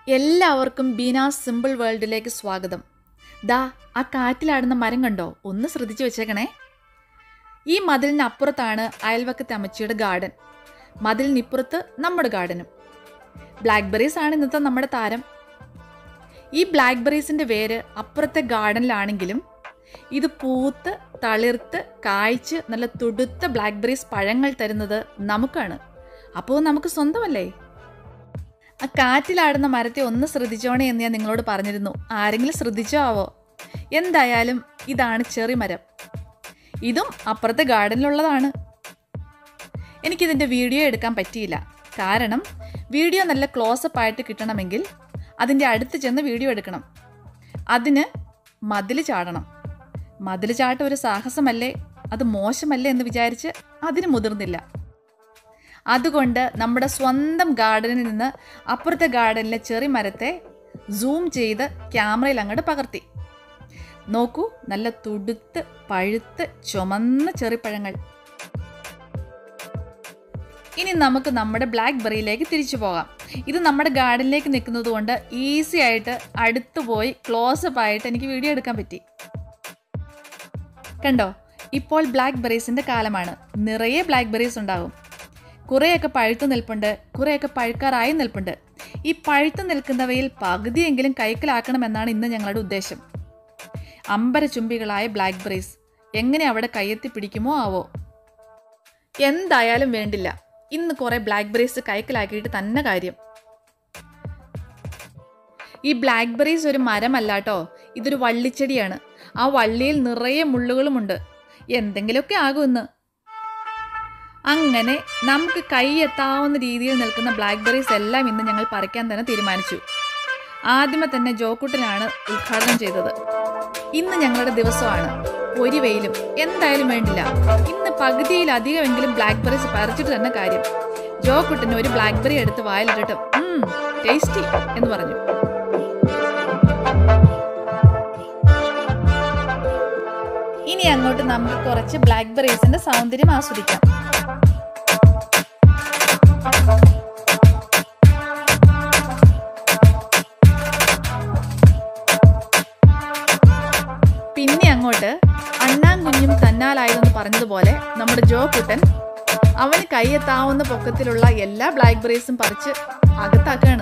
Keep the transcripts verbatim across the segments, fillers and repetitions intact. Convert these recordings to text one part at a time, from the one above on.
എല്ലാവർക്കും ബീനാസ് സിമ്പിൾ വേൾഡിലേക്ക് സ്വാഗതം. ദാ ആ കാറ്റിലാടുന്ന മരം കണ്ടോ? ഒന്ന് ശ്രദ്ധിച്ചു വെച്ചേക്കണേ. ഈ മതിലിനപ്പുറത്താണ് അയൽവക്കത്തെ അമ്മച്ചിയുടെ ഗാർഡൻ. മതിലിനിപ്പുറത്ത് നമ്മുടെ ഗാർഡനും. ബ്ലാക്ക്ബെറീസ് ആണ് ഇന്നത്തെ നമ്മുടെ താരം. ഈ ബ്ലാക്ക്ബെറീസിൻ്റെ വേര് അപ്പുറത്തെ ഗാർഡനിലാണെങ്കിലും ഇത് പൂത്ത് തളിർത്ത് കായ്ച്ച് നല്ല തുടുത്ത ബ്ലാക്ക്ബെറീസ് പഴങ്ങൾ തരുന്നത് നമുക്കാണ്. അപ്പോൾ നമുക്ക് സ്വന്തമല്ലേ? ആ കാറ്റിലാടുന്ന മരത്തെ ഒന്ന് ശ്രദ്ധിച്ചോണേ എന്ന് ഞാൻ നിങ്ങളോട് പറഞ്ഞിരുന്നു. ആരെങ്കിലും ശ്രദ്ധിച്ചോ ആവോ? എന്തായാലും ഇതാണ് ചെറി മരം. ഇതും അപ്പുറത്തെ ഗാർഡനിലുള്ളതാണ്. എനിക്കിതിൻ്റെ വീഡിയോ എടുക്കാൻ പറ്റിയില്ല. കാരണം വീഡിയോ നല്ല ക്ലോസപ്പ് ആയിട്ട് കിട്ടണമെങ്കിൽ അതിൻ്റെ അടുത്ത് ചെന്ന് വീഡിയോ എടുക്കണം. അതിന് മതിൽ ചാടണം. മതിൽ ചാട്ടം ഒരു സാഹസമല്ലേ, അത് മോശമല്ലേ എന്ന് വിചാരിച്ച് അതിന് മുതിർന്നില്ല. അതുകൊണ്ട് നമ്മുടെ സ്വന്തം ഗാർഡനിൽ നിന്ന് അപ്പുറത്തെ ഗാർഡനിലെ ചെറി മരത്തെ സൂം ചെയ്ത് ക്യാമറയിൽ അങ്ങോട്ട് പകർത്തി. നോക്കൂ, നല്ല തുടുത്ത് പഴുത്ത് ചുമന്ന ചെറിപ്പഴങ്ങൾ. ഇനി നമുക്ക് നമ്മുടെ ബ്ലാക്ക്ബെറിയിലേക്ക് തിരിച്ചു പോകാം. ഇത് നമ്മുടെ ഗാർഡനിലേക്ക് നിൽക്കുന്നത് കൊണ്ട് ഈസി ആയിട്ട് അടുത്ത് പോയി ക്ലോസപ്പ് ആയിട്ട് എനിക്ക് വീഡിയോ എടുക്കാൻ പറ്റി. കണ്ടോ, ഇപ്പോൾ ബ്ലാക്ക്ബെറീസിൻ്റെ കാലമാണ്. നിറയെ ബ്ലാക്ക്ബെറീസ് ഉണ്ടാകും. കുറേയൊക്കെ പഴുത്തു നിൽപ്പുണ്ട്, കുറേയൊക്കെ പഴുക്കാറായി നിൽപ്പുണ്ട്. ഈ പഴുത്തു നിൽക്കുന്നവയിൽ പകുതിയെങ്കിലും കൈക്കലാക്കണമെന്നാണ് ഇന്ന് ഞങ്ങളുടെ ഉദ്ദേശം. അമ്പരചുംബികളായ ബ്ലാക്ക്ബെറീസ് എങ്ങനെ അവിടെ കയ്യെത്തി പിടിക്കുമോ ആവോ? എന്തായാലും വേണ്ടില്ല, ഇന്ന് കുറേ ബ്ലാക്ക്ബെറീസ് കൈക്കലാക്കിയിട്ട് തന്നെ കാര്യം. ഈ ബ്ലാക്ക്ബെറീസ് ഒരു മരമല്ലാട്ടോ, ഇതൊരു വള്ളിച്ചെടിയാണ്. ആ വള്ളിയിൽ നിറയെ മുള്ളുകളുമുണ്ട്. എന്തെങ്കിലുമൊക്കെ ആകും ഇന്ന്. അങ്ങനെ നമുക്ക് കൈയെത്താവുന്ന രീതിയിൽ നിൽക്കുന്ന ബ്ലാക്ക്ബെറീസ് എല്ലാം ഇന്ന് ഞങ്ങൾ പറിക്കാൻ തന്നെ തീരുമാനിച്ചു. ആദ്യമേ തന്നെ ജോക്കുട്ടനാണ് ഉദ്ഘാടനം ചെയ്തത്. ഇന്ന് ഞങ്ങളുടെ ദിവസമാണ്. ഒരു വെയിലും എന്തായാലും വേണ്ടില്ല, ഇന്ന് പകുതിയിലധികമെങ്കിലും ബ്ലാക്ക്ബെറീസ് പറിച്ചിട്ട് തന്നെ കാര്യം. ജോക്കുട്ടന് ഒരു ബ്ലാക്ക്ബെറി എടുത്ത് വായിലിട്ടിട്ട് ഉം ടേസ്റ്റി എന്ന് പറഞ്ഞു. ഇനി അങ്ങോട്ട് നമുക്ക് കുറച്ച് ബ്ലാക്ക്ബെറീസിന്റെ സൗന്ദര്യം ആസ്വദിക്കാം. പിന്നെ അങ്ങോട്ട് അണ്ണാൻ കുഞ്ഞും തന്നാലായതെന്ന് പറഞ്ഞതുപോലെ നമ്മുടെ ജോക്കുട്ടൻ അവന് കൈയെത്താവുന്ന പൊക്കത്തിലുള്ള എല്ലാ ബ്ലാക്ക്ബെറീസും പറിച്ച് അകത്താക്കാണ്.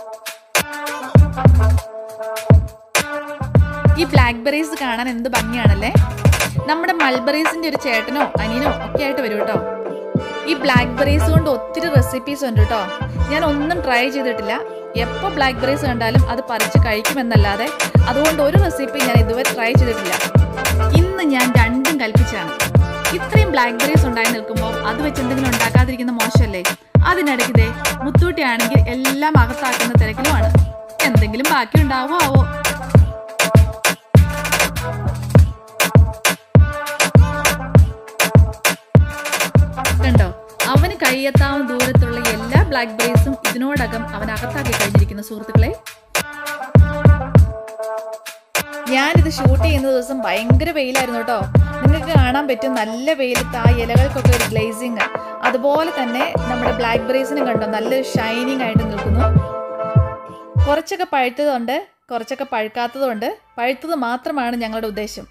ഈ ബ്ലാക്ക്ബെറീസ് കാണാൻ എന്ത് ഭംഗിയാണല്ലേ. നമ്മുടെ മൾബെറീസിന്റെ ഒരു ചേട്ടനോ അനിയനോ ഒക്കെ ആയിട്ട് വരും കേട്ടോ. ഈ ബ്ലാക്ക്ബെറീസ് കൊണ്ട് ഒത്തിരി റെസിപ്പീസ് ഉണ്ട് കേട്ടോ. ഞാൻ ഒന്നും ട്രൈ ചെയ്തിട്ടില്ല. എപ്പോൾ ബ്ലാക്ക്ബെറീസ് കണ്ടാലും അത് പറിച്ച് കഴിക്കുമെന്നല്ലാതെ അതുകൊണ്ട് ഒരു റെസിപ്പി ഞാൻ ഇതുവരെ ട്രൈ ചെയ്തിട്ടില്ല. ഇന്ന് ഞാൻ രണ്ടും കൽപ്പിച്ചാണ്. ഇത്രയും ബ്ലാക്ക്ബെറീസ് ഉണ്ടായി നിൽക്കുമ്പോൾ അത് വെച്ച് എന്തെങ്കിലും ഉണ്ടാക്കാതിരിക്കുന്ന മോശമല്ലേ? അതിനിടയ്ക്ക് ഇതേ മുത്തൂട്ടിയാണെങ്കിൽ എല്ലാം അകത്താക്കുന്ന തിരക്കിലുമാണ്. എന്തെങ്കിലും ബാക്കി ഉണ്ടാവോ ആവോ? കണ്ടോ, അവന് കൈയെത്താവുന്ന ദൂരത്തുള്ള എല്ലാ ബ്ലാക്ക്ബെറീസും ഇതിനോടകം അവൻ അകത്താക്കി കഴിഞ്ഞിരിക്കുന്നു. സുഹൃത്തുക്കളെ, ഞാനിത് ഷൂട്ട് ചെയ്യുന്ന ദിവസം ഭയങ്കര വെയിലായിരുന്നു കേട്ടോ. നിങ്ങൾക്ക് കാണാൻ പറ്റും നല്ല വെയിലത്ത് ആ ഇലകൾക്കൊക്കെ ഒരു ഗ്ലേസിങ്. അതുപോലെ തന്നെ നമ്മുടെ ബ്ലാക്ക്ബെറീസിനും കണ്ടോ നല്ലൊരു ഷൈനിങ് ആയിട്ട് നിൽക്കുന്നു. കുറച്ചൊക്കെ പഴുത്തതുണ്ട്, കുറച്ചൊക്കെ പഴുക്കാത്തതുണ്ട്. പഴുത്തത് മാത്രമാണ് ഞങ്ങളുടെ ഉദ്ദേശം.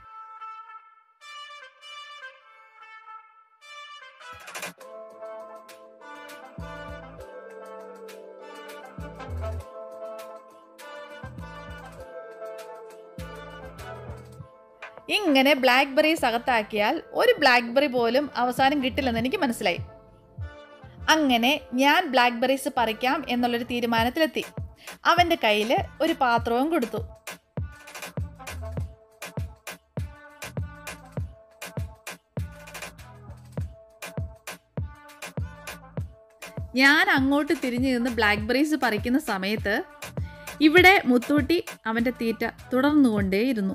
ഇങ്ങനെ ബ്ലാക്ക്ബെറീസ് അകത്താക്കിയാൽ ഒരു ബ്ലാക്ക്ബെറി പോലും അവസാനം കിട്ടില്ലെന്ന് എനിക്ക് മനസ്സിലായി. അങ്ങനെ ഞാൻ ബ്ലാക്ക്ബെറീസ് പറിക്കാം എന്നുള്ളൊരു തീരുമാനത്തിലെത്തി. അവൻ്റെ കയ്യിൽ ഒരു പാത്രവും കൊടുത്തു. ഞാൻ അങ്ങോട്ട് തിരിഞ്ഞു നിന്ന് ബ്ലാക്ക്ബെറീസ് പറിക്കുന്ന സമയത്ത് ഇവിടെ മുത്തൂട്ടി അവൻ്റെ തീറ്റ തുടർന്നുകൊണ്ടേയിരുന്നു.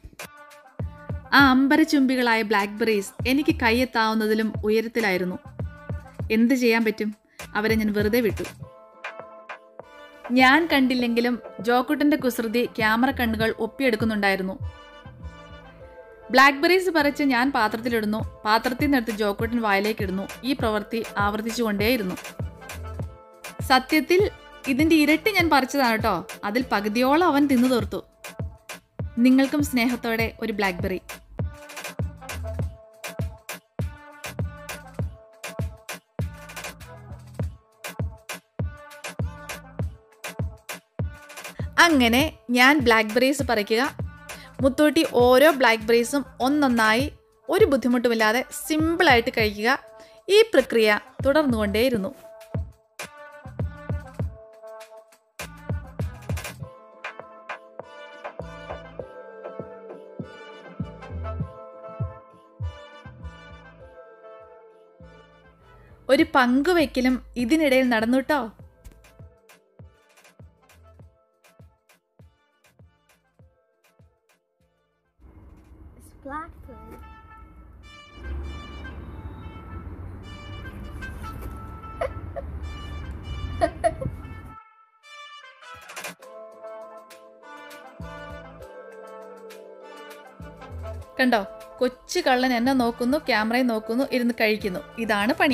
ആ അമ്പരചുംബികളായ ബ്ലാക്ക്ബെറീസ് എനിക്ക് കൈയെത്താവുന്നതിലും ഉയരത്തിലായിരുന്നു. എന്ത് ചെയ്യാൻ പറ്റും? അവരെ ഞാൻ വെറുതെ വിട്ടു. ഞാൻ കണ്ടില്ലെങ്കിലും ജോക്കുട്ടൻ്റെ കുസൃതി ക്യാമറ കണ്ണുകൾ ഒപ്പിയെടുക്കുന്നുണ്ടായിരുന്നു. ബ്ലാക്ക്ബെറീസ് പറിച്ച് ഞാൻ പാത്രത്തിലിടുന്നു, പാത്രത്തിൽ നിന്നെടുത്ത് ജോക്കുട്ടൻ വായിലേക്കിടുന്നു. ഈ പ്രവൃത്തി ആവർത്തിച്ചുകൊണ്ടേയിരുന്നു. സത്യത്തിൽ ഇതിൻ്റെ ഇരട്ടി ഞാൻ പറിച്ചതാണ് കേട്ടോ. അതിൽ പകുതിയോളം അവൻ തിന്നു തീർത്തു. നിങ്ങൾക്കും സ്നേഹത്തോടെ ഒരു ബ്ലാക്ക്ബെറി. അങ്ങനെ ഞാൻ ബ്ലാക്ക്ബെറീസ് പറിക്കുക, മുത്തൂട്ടി ഓരോ ബ്ലാക്ക്ബെറീസും ഒന്നൊന്നായി ഒരു ബുദ്ധിമുട്ടുമില്ലാതെ സിമ്പിളായിട്ട് കഴിക്കുക. ഈ പ്രക്രിയ തുടർന്നുകൊണ്ടേയിരുന്നു. ഒരു പങ്കുവയ്ക്കലും ഇതിനിടയിൽ നടന്നു കേട്ടോ. കണ്ടോ, കൊച്ചു കള്ളൻ എന്നെ നോക്കുന്നു, ക്യാമറയിൽ നോക്കുന്നു, ഇരുന്ന് കഴിക്കുന്നു. ഇതാണ് പണി.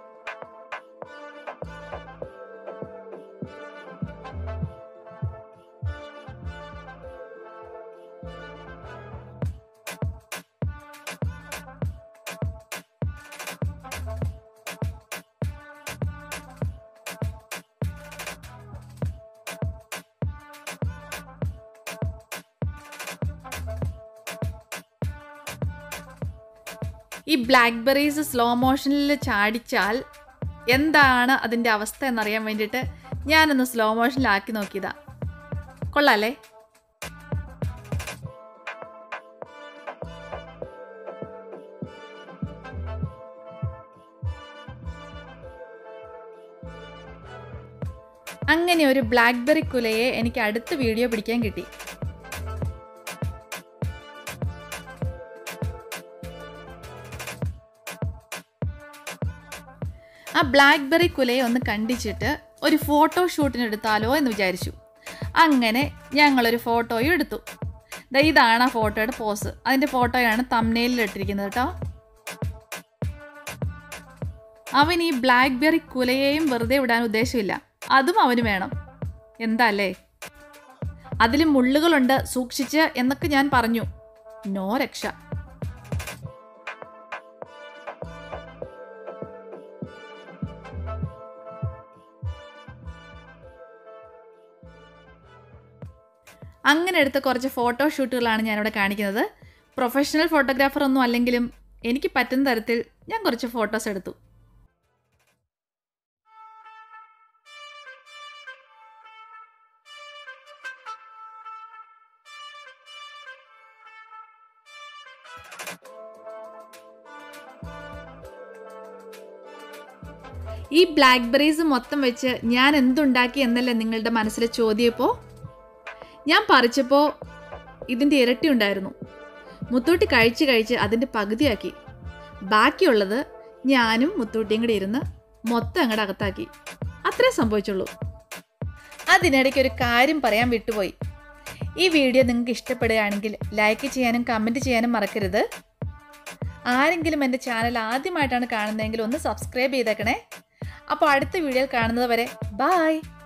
ഈ ബ്ലാക്ക്ബെറീസ് സ്ലോ മോഷനിൽ ചാടിച്ചാൽ എന്താണ് അതിൻ്റെ അവസ്ഥ എന്നറിയാൻ വേണ്ടിയിട്ട് ഞാനൊന്ന് സ്ലോ മോഷനിലാക്കി നോക്കിയതാ. കൊള്ളാല്ലേ? അങ്ങനെ ഒരു ബ്ലാക്ക്ബെറി കുലയെ എനിക്ക് അടുത്ത വീഡിയോ പിടിക്കാൻ കിട്ടി. ആ ബ്ലാക്ക്ബെറി കുലയെ ഒന്ന് കണ്ടിച്ചിട്ട് ഒരു ഫോട്ടോ ഷൂട്ടിന് എടുത്താലോ എന്ന് വിചാരിച്ചു. അങ്ങനെ ഞങ്ങളൊരു ഫോട്ടോയും എടുത്തു. ഇതാണ് ആ ഫോട്ടോയുടെ പോസ്. അതിൻ്റെ ഫോട്ടോയാണ് തംബ്നെയിലിൽ ഇട്ടിരിക്കുന്നത് കേട്ടോ. അവൻ ഈ ബ്ലാക്ക്ബെറി കുലയെയും വെറുതെ വിടാൻ ഉദ്ദേശമില്ല, അതും അവന് വേണം. എന്താ അല്ലേ? അതിൽ മുള്ളുകളുണ്ട്, സൂക്ഷിച്ച് എന്നൊക്കെ ഞാൻ പറഞ്ഞു. നോ രക്ഷ. അങ്ങനെ എടുത്ത കുറച്ച് ഫോട്ടോ ഷൂട്ടുകളാണ് ഞാനിവിടെ കാണിക്കുന്നത്. പ്രൊഫഷണൽ ഫോട്ടോഗ്രാഫർ ഒന്നും അല്ലെങ്കിലും എനിക്ക് പറ്റുന്ന തരത്തിൽ ഞാൻ കുറച്ച് ഫോട്ടോസ് എടുത്തു. ഈ ബ്ലാക്ക്ബെറീസ് മൊത്തം വെച്ച് ഞാൻ എന്തുണ്ടാക്കി എന്നല്ലേ നിങ്ങളുടെ മനസ്സിലെ ചോദ്യം. ഇപ്പോൾ ഞാൻ പറിച്ചപ്പോൾ ഇതിൻ്റെ ഇരട്ടി ഉണ്ടായിരുന്നു. മുത്തൂട്ടി കഴിച്ച് കഴിച്ച് അതിൻ്റെ പകുതിയാക്കി. ബാക്കിയുള്ളത് ഞാനും മുത്തൂട്ടിയും കൂടി ഇരുന്ന് മൊത്തം അങ്ങോട്ട് അകത്താക്കി. അത്രേ സംഭവിച്ചുള്ളൂ. അതിനിടയ്ക്ക് ഒരു കാര്യം പറയാൻ വിട്ടുപോയി. ഈ വീഡിയോ നിങ്ങൾക്ക് ഇഷ്ടപ്പെടുകയാണെങ്കിൽ ലൈക്ക് ചെയ്യാനും കമൻറ്റ് ചെയ്യാനും മറക്കരുത്. ആരെങ്കിലും എൻ്റെ ചാനൽ ആദ്യമായിട്ടാണ് കാണുന്നതെങ്കിൽ ഒന്ന് സബ്സ്ക്രൈബ് ചെയ്തേക്കണേ. അപ്പോൾ അടുത്ത വീഡിയോയിൽ കാണുന്നത് വരെ ബായ്.